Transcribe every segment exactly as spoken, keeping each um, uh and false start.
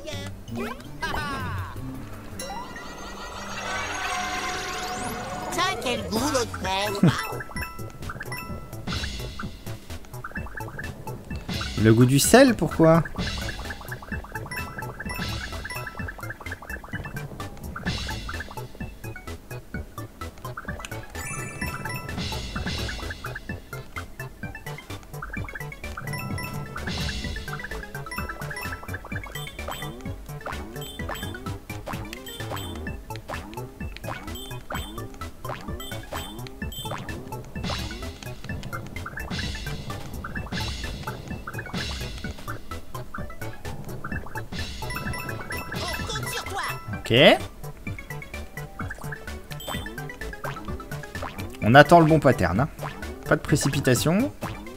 Tiens, quel goût l'autre fraise. Le goût du sel, pourquoi? Ok. On attend le bon pattern. Hein. Pas de précipitation.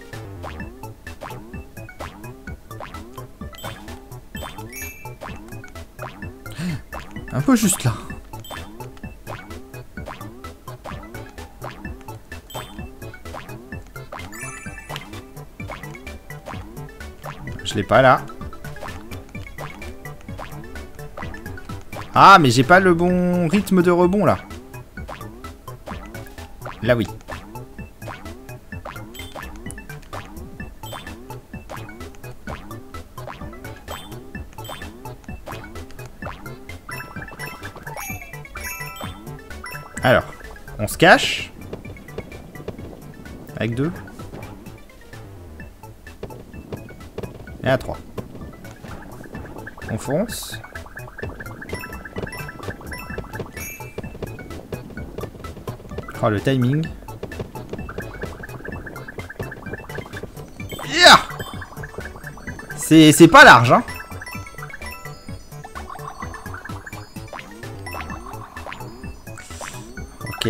Un peu juste là. Je l'ai pas là. Ah, mais j'ai pas le bon rythme de rebond, là. Là, oui. Alors, on se cache. Avec deux. Et à trois. On fonce. Oh, le timing. Yeah, c'est pas large, hein. Ok.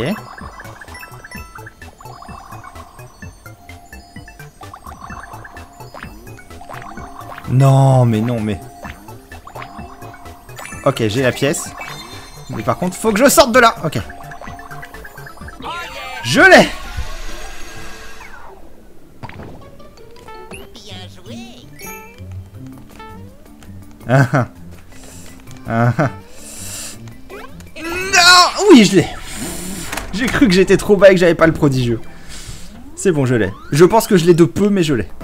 Non, mais non, mais... Ok, j'ai la pièce. Mais par contre, faut que je sorte de là. Ok. Je l'ai. Bien joué. Ah ah. Ah ah. Non. Oui, je l'ai. J'ai cru que j'étais trop bas et que j'avais pas le prodigieux. C'est bon, je l'ai. Je pense que je l'ai de peu, mais je l'ai.